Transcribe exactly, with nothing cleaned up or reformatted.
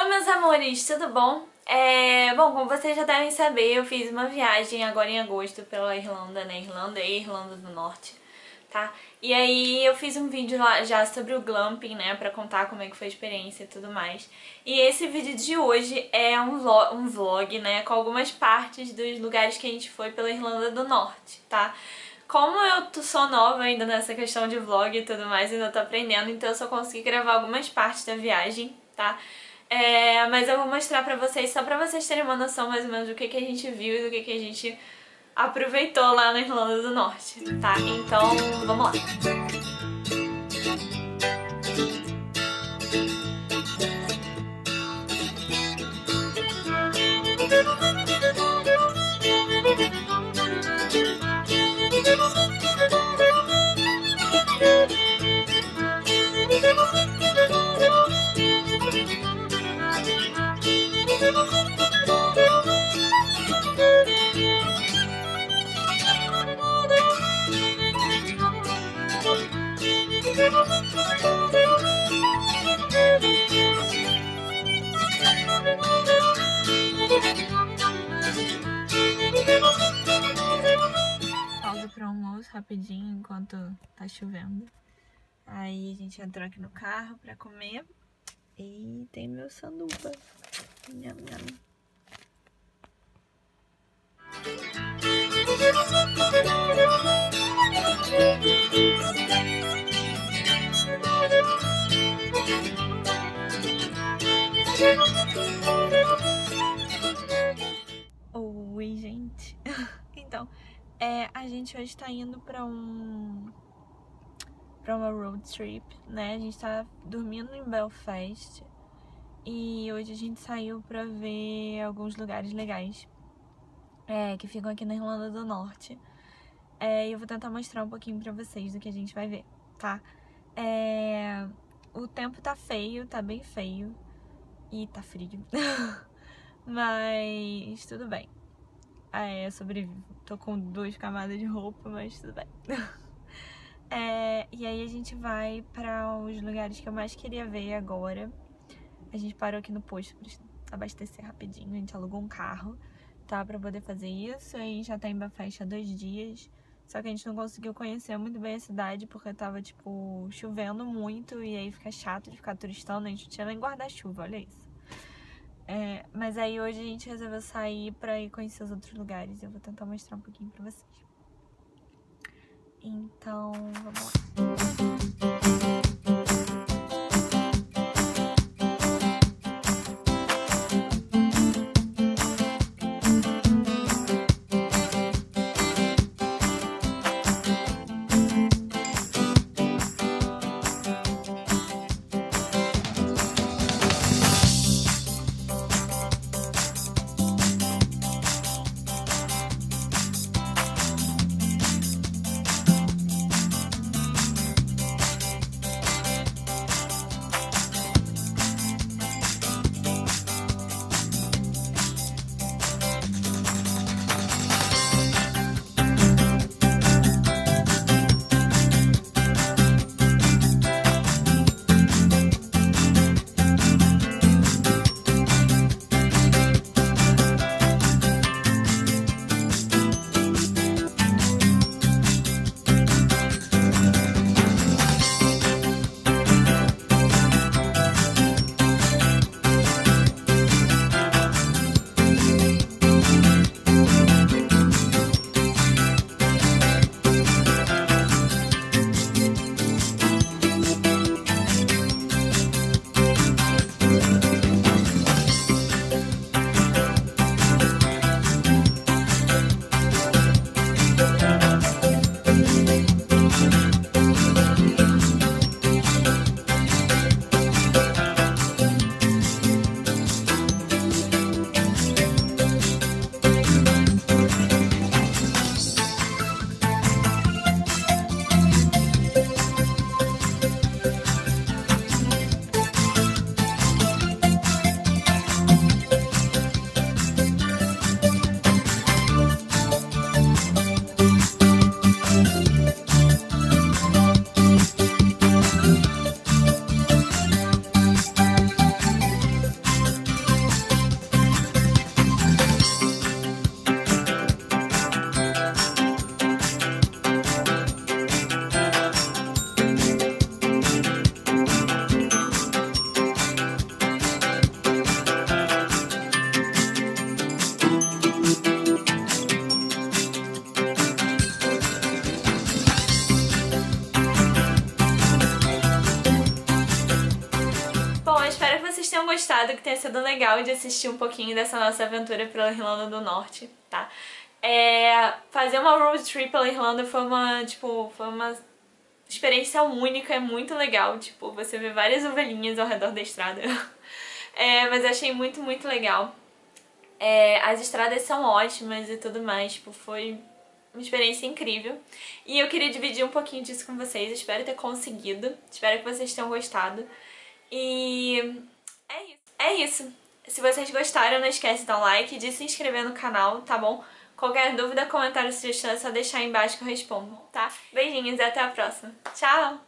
meus amores, tudo bom? É, bom, como vocês já devem saber, eu fiz uma viagem agora em agosto pela Irlanda, né? Irlanda e Irlanda do Norte, tá? E aí eu fiz um vídeo lá já sobre o glamping, né? Pra contar como é que foi a experiência e tudo mais. E esse vídeo de hoje é um vlog, um vlog, né? Com algumas partes dos lugares que a gente foi pela Irlanda do Norte, tá? Como eu sou nova ainda nessa questão de vlog e tudo mais, ainda tô aprendendo, então eu só consegui gravar algumas partes da viagem, tá? É, mas eu vou mostrar pra vocês, só pra vocês terem uma noção mais ou menos do que, que a gente viu e do que, que a gente aproveitou lá na Irlanda do Norte, tá? Então, vamos lá! Pausa para almoço rapidinho enquanto tá chovendo. Aí a gente entrou aqui no carro pra comer e tem meu sanduba. Nham, nham. Oi, gente. Então, é, a gente hoje tá indo pra um pra uma road trip, né? A gente tá dormindo em Belfast e hoje a gente saiu pra ver alguns lugares legais é, que ficam aqui na Irlanda do Norte. É, eu vou tentar mostrar um pouquinho pra vocês do que a gente vai ver, tá? É, o tempo tá feio, tá bem feio e tá frio, mas tudo bem. É, eu sobrevivo. Tô com duas camadas de roupa, mas tudo bem. É, e aí a gente vai para os lugares que eu mais queria ver agora. A gente parou aqui no posto para abastecer rapidinho. A gente alugou um carro, tá? Pra poder fazer isso. Aí já tá em Belfast há dois dias. Só que a gente não conseguiu conhecer muito bem a cidade porque tava, tipo, chovendo muito. E aí fica chato de ficar turistando. A gente não tinha nem guarda-chuva, olha isso. É, mas aí hoje a gente resolveu sair pra ir conhecer os outros lugares. Eu vou tentar mostrar um pouquinho pra vocês. Então, vamos lá. gostado, que tenha sido legal de assistir um pouquinho dessa nossa aventura pela Irlanda do Norte, tá? É, fazer uma road trip pela Irlanda foi uma, tipo, foi uma experiência única, é muito legal, tipo, você vê várias ovelhinhas ao redor da estrada. É, mas eu achei muito, muito legal. É, as estradas são ótimas e tudo mais, tipo, foi uma experiência incrível. E eu queria dividir um pouquinho disso com vocês, espero ter conseguido, espero que vocês tenham gostado. E é isso. É isso. Se vocês gostaram, não esquece de dar um like e de se inscrever no canal, tá bom? Qualquer dúvida, comentário, sugestão é só deixar aí embaixo que eu respondo, tá? Beijinhos e até a próxima. Tchau!